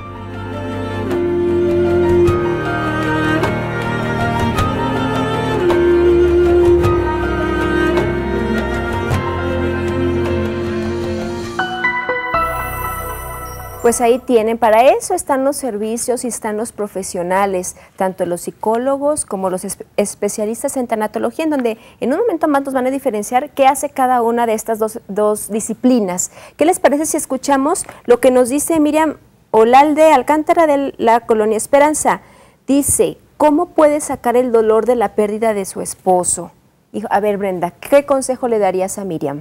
Speaker 6: Pues ahí tienen, para eso están los servicios y están los profesionales, tanto los psicólogos como los espe- especialistas en tanatología, en donde en un momento más nos van a diferenciar qué hace cada una de estas dos, dos disciplinas. ¿Qué les parece si escuchamos lo que nos dice Miriam Olalde Alcántara de la Colonia Esperanza? Dice, ¿cómo puede sacar el dolor de la pérdida de su esposo? Hijo, a ver, Brenda, ¿qué consejo le darías a Miriam?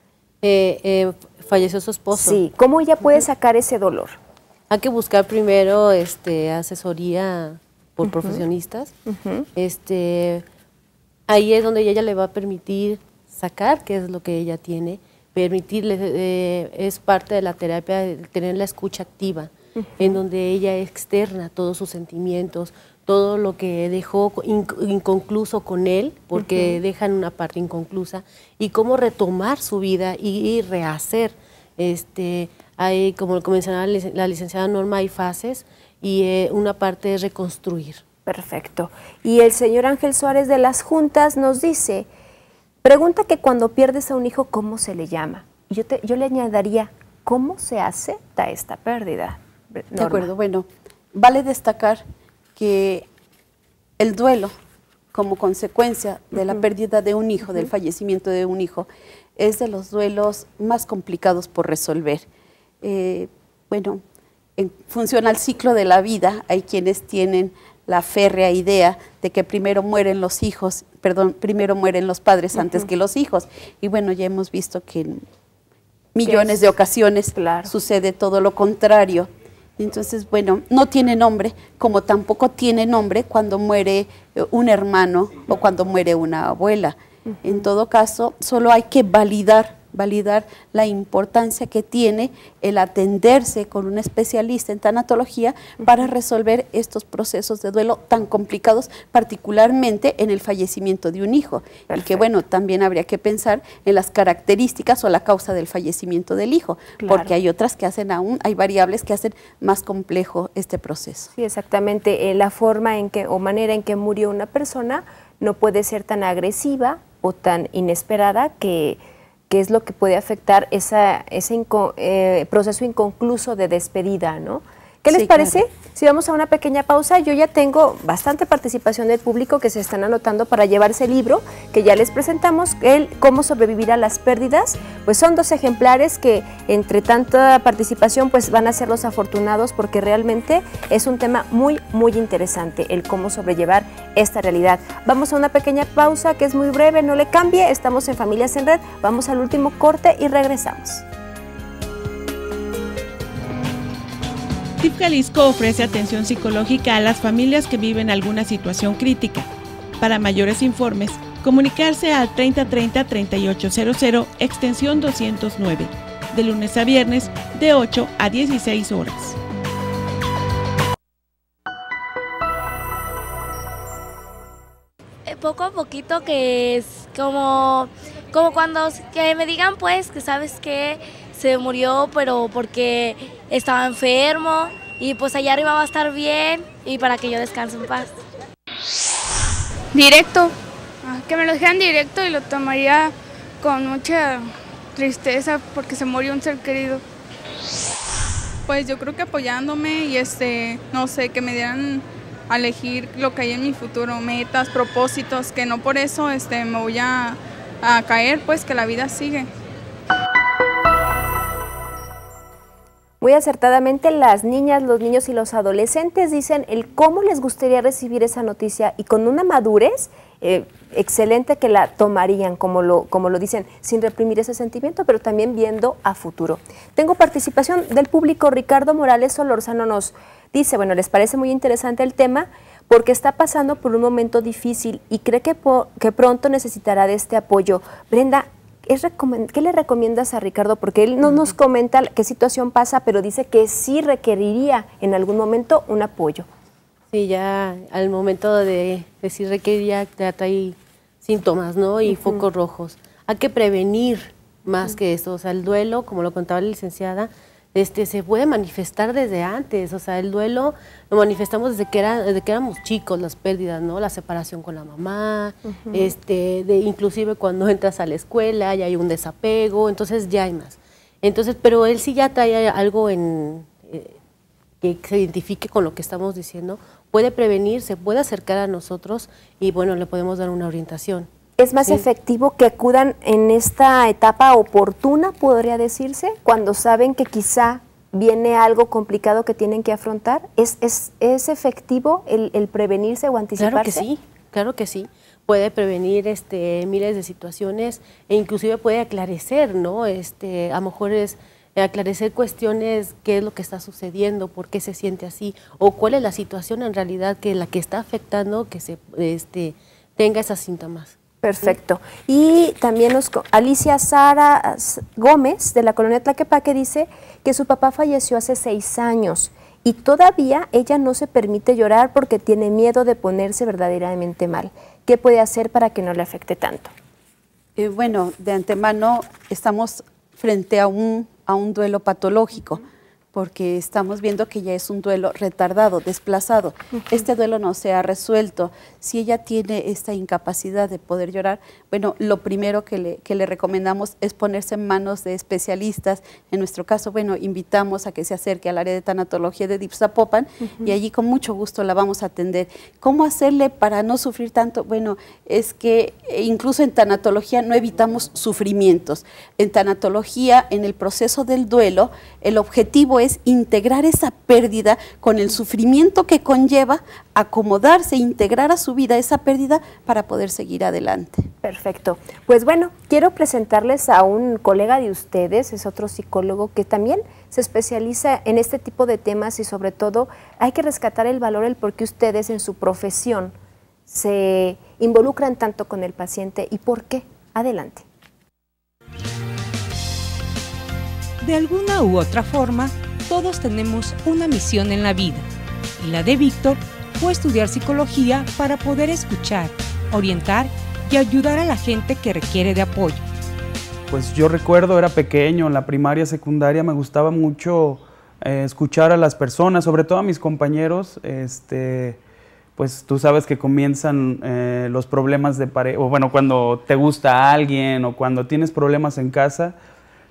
Speaker 9: Eh, eh, falleció su esposo.
Speaker 6: Sí, ¿cómo ella puede sacar ese dolor?
Speaker 9: Hay que buscar primero este, asesoría por uh-huh. profesionistas. Uh-huh. este, ahí es donde ella le va a permitir sacar qué es lo que ella tiene, permitirle, eh, es parte de la terapia, de tener la escucha activa, uh-huh. en donde ella externa todos sus sentimientos, todo lo que dejó inconcluso con él, porque uh-huh. dejan una parte inconclusa, y cómo retomar su vida y, y rehacer. Este, hay, como mencionaba la licenciada Norma, hay fases, y eh, una parte es reconstruir.
Speaker 6: Perfecto. Y el señor Ángel Suárez de las Juntas nos dice, pregunta que cuando pierdes a un hijo, ¿cómo se le llama? Yo, te, yo le añadiría, ¿cómo se acepta esta pérdida? Norma.
Speaker 10: De acuerdo, bueno, vale destacar que el duelo como consecuencia de la pérdida de un hijo, uh-huh. del fallecimiento de un hijo, es de los duelos más complicados por resolver. Eh, bueno, en función al ciclo de la vida, hay quienes tienen la férrea idea de que primero mueren los hijos, perdón, primero mueren los padres uh-huh. antes que los hijos. Y bueno, ya hemos visto que en millones de ocasiones claro. sucede todo lo contrario. Entonces, bueno, no tiene nombre, como tampoco tiene nombre cuando muere un hermano o cuando muere una abuela. Uh-huh. En todo caso, solo hay que validar, validar la importancia que tiene el atenderse con un especialista en tanatología uh-huh. para resolver estos procesos de duelo tan complicados, particularmente en el fallecimiento de un hijo. Perfecto. Y que, bueno, también habría que pensar en las características o la causa del fallecimiento del hijo, claro. porque hay otras que hacen aún, hay variables que hacen más complejo este proceso.
Speaker 6: Sí, exactamente. Eh, la forma en que o manera en que murió una persona no puede ser tan agresiva o tan inesperada que, que es lo que puede afectar esa, ese inco, eh, proceso inconcluso de despedida, ¿no? ¿Qué les
Speaker 10: Sí,
Speaker 6: parece?
Speaker 10: claro.
Speaker 6: Si vamos a una pequeña pausa, yo ya tengo bastante participación del público que se están anotando para llevarse el libro que ya les presentamos, el Cómo sobrevivir a las pérdidas. Pues son dos ejemplares que entre tanta participación pues van a ser los afortunados, porque realmente es un tema muy, muy interesante, el cómo sobrellevar esta realidad. Vamos a una pequeña pausa que es muy breve, no le cambie, estamos en Familias en Red, vamos al último corte y regresamos.
Speaker 1: D I F Jalisco ofrece atención psicológica a las familias que viven alguna situación crítica. Para mayores informes, comunicarse al treinta treinta, treinta y ocho cero cero, extensión doscientos nueve, de lunes a viernes, de ocho a dieciséis horas.
Speaker 20: Poco a poquito, que es como, como cuando que me digan pues que sabes que se murió pero porque estaba enfermo y pues allá arriba va a estar bien y para que yo descanse en paz.
Speaker 21: Directo, que me lo dijeran directo y lo tomaría con mucha tristeza porque se murió un ser querido.
Speaker 22: Pues yo creo que apoyándome y este, no sé, que me dieran a elegir lo que hay en mi futuro, metas, propósitos, que no por eso este, me voy a, a caer, pues que la vida sigue.
Speaker 6: Muy acertadamente, las niñas, los niños y los adolescentes dicen el cómo les gustaría recibir esa noticia, y con una madurez eh, excelente que la tomarían, como lo, como lo dicen, sin reprimir ese sentimiento, pero también viendo a futuro. Tengo participación del público. Ricardo Morales Solórzano nos dice, bueno, les parece muy interesante el tema porque está pasando por un momento difícil y cree que, po que pronto necesitará de este apoyo. Brenda, ¿Es ¿qué le recomiendas a Ricardo? Porque él no nos comenta qué situación pasa, pero dice que sí requeriría en algún momento un apoyo.
Speaker 9: Sí, ya al momento de decir requeriría, ya trae síntomas, ¿no? Y uh-huh. focos rojos. Hay que prevenir más uh-huh. que eso. O sea, el duelo, como lo contaba la licenciada, este, se puede manifestar desde antes. O sea, el duelo lo manifestamos desde que, era, desde que éramos chicos, las pérdidas, ¿no? La separación con la mamá, uh-huh. este, de, inclusive cuando entras a la escuela ya hay un desapego, entonces ya hay más. Entonces, pero él sí ya trae algo en, eh, que se identifique con lo que estamos diciendo, puede prevenir, se puede acercar a nosotros y bueno, le podemos dar una orientación.
Speaker 6: ¿Es más sí. efectivo que acudan en esta etapa oportuna, podría decirse, cuando saben que quizá viene algo complicado que tienen que afrontar? ¿Es, es, es efectivo el, el prevenirse o anticiparse?
Speaker 9: Claro que sí, claro que sí. Puede prevenir este, miles de situaciones e inclusive puede aclarecer, ¿no? Este, a lo mejor es aclarecer cuestiones, qué es lo que está sucediendo, por qué se siente así, o cuál es la situación en realidad que la que está afectando que se este, tenga esos síntomas.
Speaker 6: Perfecto. Y también nos, Alicia Sara Gómez, de la colonia Tlaquepaque, dice que su papá falleció hace seis años y todavía ella no se permite llorar porque tiene miedo de ponerse verdaderamente mal. ¿Qué puede hacer para que no le afecte tanto?
Speaker 10: Eh, bueno, de antemano estamos frente a un, a un duelo patológico, porque estamos viendo que ya es un duelo retardado, desplazado. Uh-huh. Este duelo no se ha resuelto. Si ella tiene esta incapacidad de poder llorar, bueno, lo primero que le, que le recomendamos es ponerse en manos de especialistas. En nuestro caso, bueno, invitamos a que se acerque al área de tanatología de D I F Zapopan uh-huh. y allí con mucho gusto la vamos a atender. ¿Cómo hacerle para no sufrir tanto? Bueno, es que incluso en tanatología no evitamos sufrimientos. En tanatología, en el proceso del duelo, el objetivo es es integrar esa pérdida con el sufrimiento que conlleva, acomodarse, integrar a su vida esa pérdida para poder seguir adelante.
Speaker 6: Perfecto. Pues bueno, quiero presentarles a un colega de ustedes, es otro psicólogo que también se especializa en este tipo de temas y sobre todo hay que rescatar el valor, el por qué ustedes en su profesión se involucran tanto con el paciente y por qué. Adelante.
Speaker 7: De alguna u otra forma, todos tenemos una misión en la vida, y la de Víctor fue estudiar psicología para poder escuchar, orientar y ayudar a la gente que requiere de apoyo.
Speaker 23: Pues yo recuerdo, era pequeño, en la primaria, secundaria, me gustaba mucho eh, escuchar a las personas, sobre todo a mis compañeros. Este, pues tú sabes que comienzan eh, los problemas de pareja, o bueno, cuando te gusta a alguien o cuando tienes problemas en casa,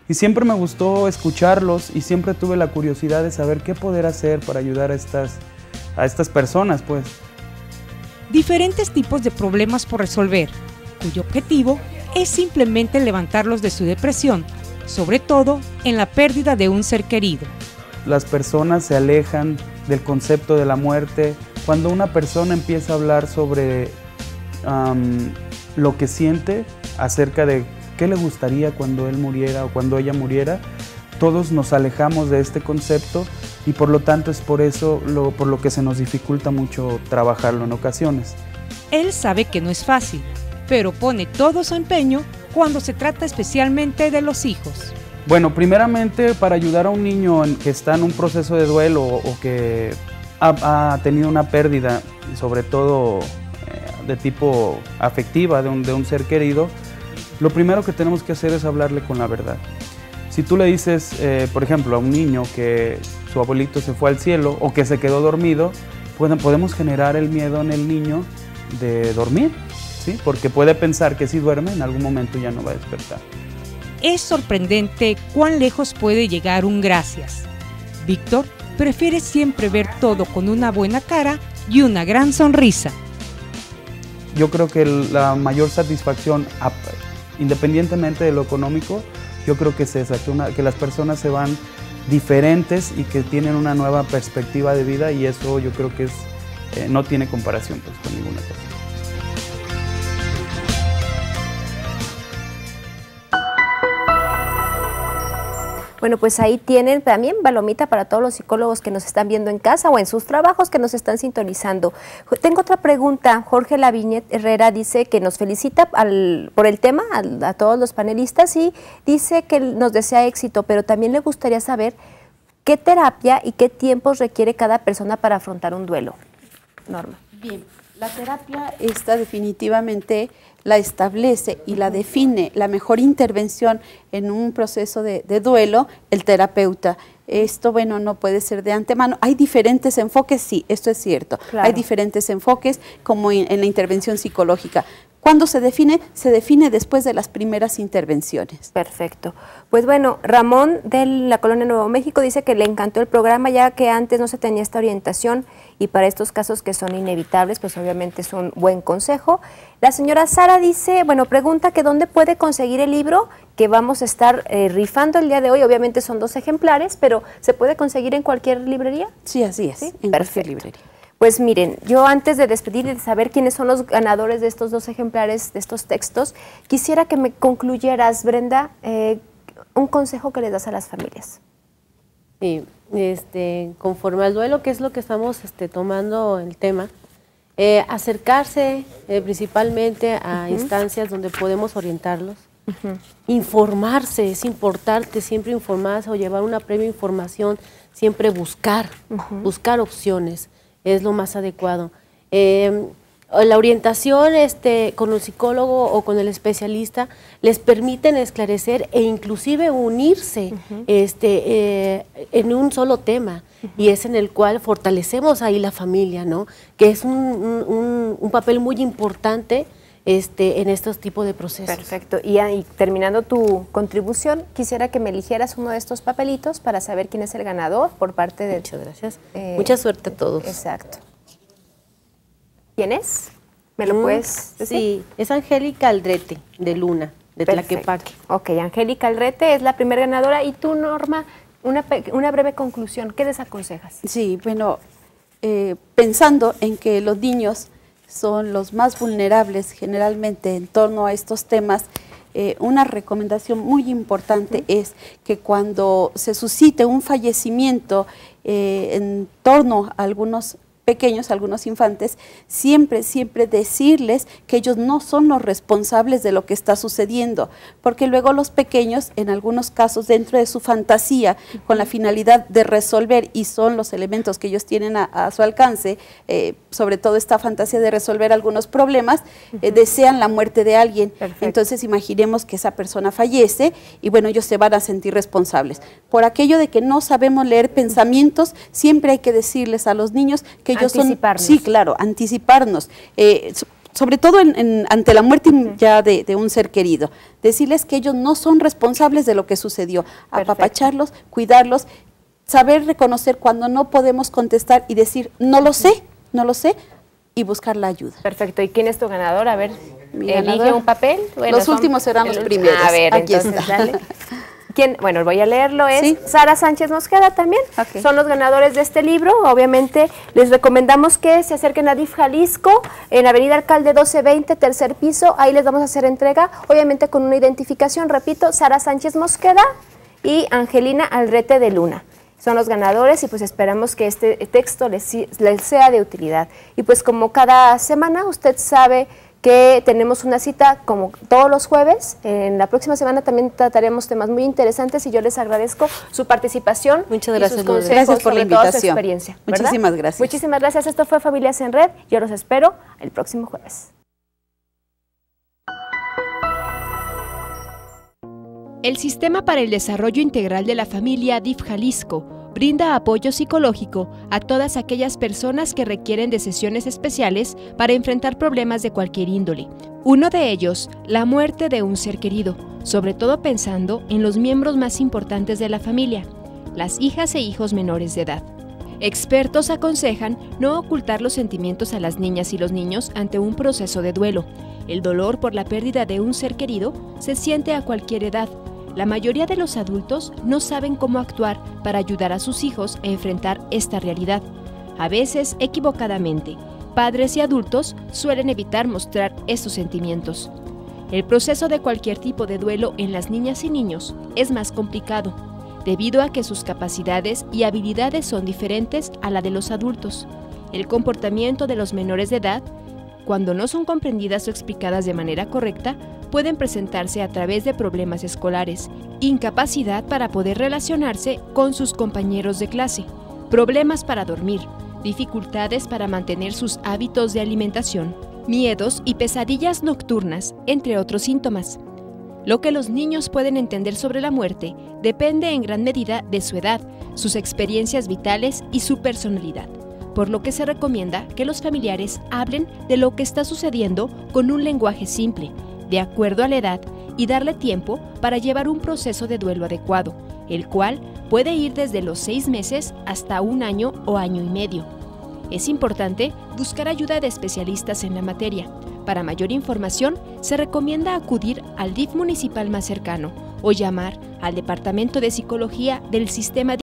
Speaker 23: Y siempre me gustó escucharlos y siempre tuve la curiosidad de saber qué poder hacer para ayudar a estas, a estas personas, pues.
Speaker 7: Diferentes tipos de problemas por resolver, cuyo objetivo es simplemente levantarlos de su depresión, sobre todo en la pérdida de un ser querido.
Speaker 23: Las personas se alejan del concepto de la muerte. Cuando una persona empieza a hablar sobre um, lo que siente acerca de qué le gustaría cuando él muriera o cuando ella muriera, todos nos alejamos de este concepto y por lo tanto es por eso lo, por lo que se nos dificulta mucho trabajarlo en ocasiones.
Speaker 7: Él sabe que no es fácil, pero pone todo su empeño cuando se trata especialmente de los hijos.
Speaker 23: Bueno, primeramente para ayudar a un niño en, que está en un proceso de duelo o, o que ha, ha tenido una pérdida, sobre todo eh, de tipo afectiva de un, de un ser querido, lo primero que tenemos que hacer es hablarle con la verdad. Si tú le dices, eh, por ejemplo, a un niño que su abuelito se fue al cielo o que se quedó dormido, pues podemos generar el miedo en el niño de dormir, ¿sí? Porque puede pensar que si duerme en algún momento ya no va a despertar.
Speaker 7: Es sorprendente cuán lejos puede llegar un gracias. Víctor prefiere siempre ver todo con una buena cara y una gran sonrisa.
Speaker 23: Yo creo que la mayor satisfacción, independientemente de lo económico, yo creo que es esa, que, una, que las personas se van diferentes y que tienen una nueva perspectiva de vida y eso yo creo que es, eh, no tiene comparación pues, con ninguna cosa.
Speaker 6: Bueno, pues ahí tienen también palomita para todos los psicólogos que nos están viendo en casa o en sus trabajos que nos están sintonizando. Tengo otra pregunta. Jorge Laviñet Herrera dice que nos felicita al, por el tema a, a todos los panelistas y dice que nos desea éxito, pero también le gustaría saber qué terapia y qué tiempos requiere cada persona para afrontar un duelo. Norma.
Speaker 10: Bien, la terapia esta definitivamente la establece y la define la mejor intervención en un proceso de, de duelo, el terapeuta. Esto, bueno, no puede ser de antemano. Hay diferentes enfoques, sí, esto es cierto. Claro. Hay diferentes enfoques como en, en la intervención psicológica. ¿Cuándo se define? Se define después de las primeras intervenciones.
Speaker 6: Perfecto. Pues bueno, Ramón de la Colonia Nuevo México dice que le encantó el programa ya que antes no se tenía esta orientación y para estos casos que son inevitables, pues obviamente es un buen consejo. La señora Sara dice, bueno, pregunta que dónde puede conseguir el libro que vamos a estar eh, rifando el día de hoy. Obviamente son dos ejemplares, pero ¿se puede conseguir en cualquier librería?
Speaker 10: Sí, así es, ¿sí? En
Speaker 6: Perfecto.
Speaker 10: Cualquier librería.
Speaker 6: Pues miren, yo antes de despedir y de saber quiénes son los ganadores de estos dos ejemplares, de estos textos, quisiera que me concluyeras, Brenda, eh, un consejo que les das a las familias.
Speaker 9: Sí, este, conforme al duelo, que es lo que estamos este, tomando el tema, eh, acercarse eh, principalmente a uh-huh. instancias donde podemos orientarlos, uh-huh. informarse, es importante siempre informarse o llevar una previa información, siempre buscar, uh-huh. buscar opciones. Es lo más adecuado. Eh, la orientación este, con el psicólogo o con el especialista les permiten esclarecer e inclusive unirse uh-huh. este, eh, en un solo tema uh-huh. y es en el cual fortalecemos ahí la familia, ¿no? Que es un, un, un papel muy importante este, en estos tipos de procesos.
Speaker 6: Perfecto. Y, y terminando tu contribución, quisiera que me eligieras uno de estos papelitos para saber quién es el ganador por parte de...
Speaker 9: Muchas gracias.
Speaker 6: Eh,
Speaker 9: Mucha suerte a todos.
Speaker 6: Exacto. ¿Quién es? ¿Me lo mm, puedes decir?
Speaker 9: Sí, es Angélica Aldrete, de Luna, de Tlaquepaque.
Speaker 6: Ok, Angélica Aldrete es la primera ganadora. Y tú, Norma, una, una breve conclusión, ¿qué desaconsejas?
Speaker 10: Sí, bueno, eh, pensando en que los niños son los más vulnerables generalmente en torno a estos temas, eh, una recomendación muy importante uh-huh. es que cuando se suscite un fallecimiento eh, en torno a algunos pequeños, algunos infantes, siempre, siempre decirles que ellos no son los responsables de lo que está sucediendo, porque luego los pequeños, en algunos casos, dentro de su fantasía, con la finalidad de resolver, y son los elementos que ellos tienen a, a su alcance, eh, sobre todo esta fantasía de resolver algunos problemas, uh-huh. eh, desean la muerte de alguien. Perfecto. Entonces imaginemos que esa persona fallece y bueno, ellos se van a sentir responsables. Por aquello de que no sabemos leer pensamientos, siempre hay que decirles a los niños que ellos son, sí, claro, anticiparnos. Eh, sobre todo en, en, ante la muerte ya de, de un ser querido, decirles que ellos no son responsables de lo que sucedió,
Speaker 6: Perfecto.
Speaker 10: apapacharlos, cuidarlos, saber reconocer cuando no podemos contestar y decir, no lo sé, no lo sé, y buscar la ayuda.
Speaker 6: Perfecto. ¿Y quién es tu ganador? A ver,
Speaker 10: Mi
Speaker 6: elige
Speaker 10: ganador.
Speaker 6: un papel. Bueno,
Speaker 10: los
Speaker 6: son,
Speaker 10: últimos serán los
Speaker 6: el,
Speaker 10: primeros.
Speaker 6: A ver,
Speaker 10: Aquí
Speaker 6: entonces,
Speaker 10: está.
Speaker 6: dale. ¿Quién? Bueno, voy a leerlo, es
Speaker 10: ¿Sí?
Speaker 6: Sara Sánchez Mosqueda también,
Speaker 10: Okay.
Speaker 6: son los ganadores de este libro. Obviamente les recomendamos que se acerquen a D I F Jalisco, en Avenida Alcalde doce veinte, tercer piso, ahí les vamos a hacer entrega, obviamente con una identificación, repito, Sara Sánchez Mosqueda y Angelina Aldrete de Luna. Son los ganadores y pues esperamos que este texto les, les sea de utilidad. Y pues como cada semana usted sabe que tenemos una cita como todos los jueves. En la próxima semana también trataremos temas muy interesantes y yo les agradezco su participación.
Speaker 9: Muchas
Speaker 6: y
Speaker 9: gracias,
Speaker 6: sus consejos,
Speaker 10: gracias por la
Speaker 6: sobre todo su
Speaker 10: invitación.
Speaker 6: experiencia, ¿verdad?
Speaker 10: Muchísimas gracias.
Speaker 6: Muchísimas gracias. Esto fue Familias en Red. Yo los espero el próximo jueves.
Speaker 2: El Sistema para el Desarrollo Integral de la Familia D I F Jalisco brinda apoyo psicológico a todas aquellas personas que requieren de sesiones especiales para enfrentar problemas de cualquier índole. Uno de ellos, la muerte de un ser querido, sobre todo pensando en los miembros más importantes de la familia, las hijas e hijos menores de edad. Expertos aconsejan no ocultar los sentimientos a las niñas y los niños ante un proceso de duelo. El dolor por la pérdida de un ser querido se siente a cualquier edad. La mayoría de los adultos no saben cómo actuar para ayudar a sus hijos a enfrentar esta realidad. A veces, equivocadamente, padres y adultos suelen evitar mostrar estos sentimientos. El proceso de cualquier tipo de duelo en las niñas y niños es más complicado, debido a que sus capacidades y habilidades son diferentes a la de los adultos. El comportamiento de los menores de edad, cuando no son comprendidas o explicadas de manera correcta, pueden presentarse a través de problemas escolares, incapacidad para poder relacionarse con sus compañeros de clase, problemas para dormir, dificultades para mantener sus hábitos de alimentación, miedos y pesadillas nocturnas, entre otros síntomas. Lo que los niños pueden entender sobre la muerte depende en gran medida de su edad, sus experiencias vitales y su personalidad, por lo que se recomienda que los familiares hablen de lo que está sucediendo con un lenguaje simple, de acuerdo a la edad, y darle tiempo para llevar un proceso de duelo adecuado, el cual puede ir desde los seis meses hasta un año o año y medio. Es importante buscar ayuda de especialistas en la materia. Para mayor información, se recomienda acudir al D I F municipal más cercano o llamar al Departamento de Psicología del Sistema